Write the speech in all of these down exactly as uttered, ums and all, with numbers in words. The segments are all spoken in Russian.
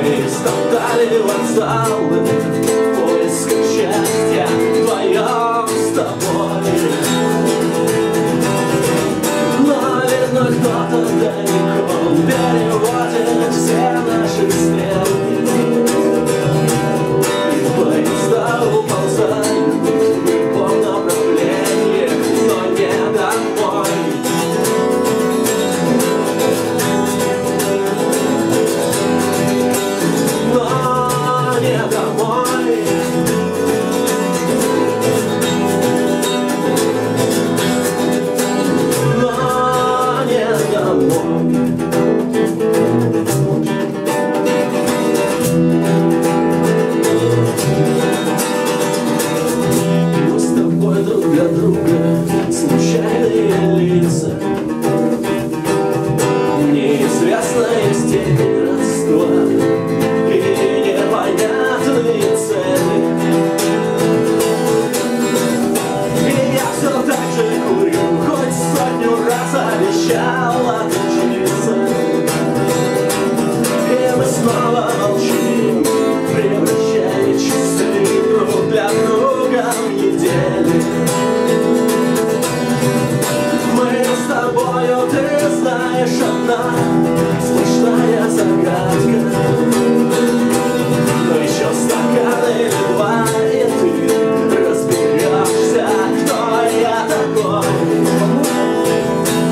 Мы стоптали вокзалы в поисках счастья вдвоем с тобой. Но, видно, кто-то далеко переводит все наши стрелки, и поезда уползают в любом направлении, но не домой. Но не домой. Но не домой. Мы с тобой друг для друга случайные лица, неизвестная степень родства и непонятные цели. И я все так же курю, хоть сотню раз обещал отучиться. И мы снова молчим, превращая часы друг для друга в недели. Мы с тобою, ты знаешь, одна сплошная загадка. Но еще стакан или два, и ты разберешься, кто я такой.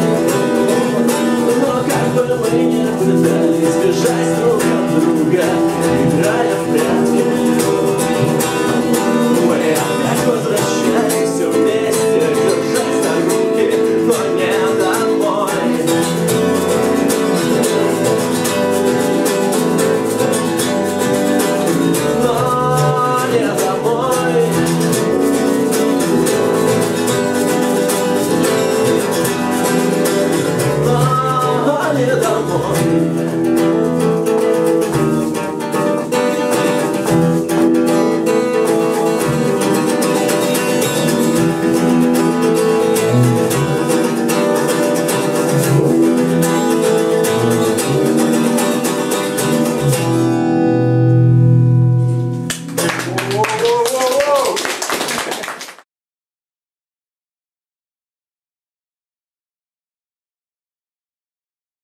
Но как бы мы ни пытались бежать друг от друга,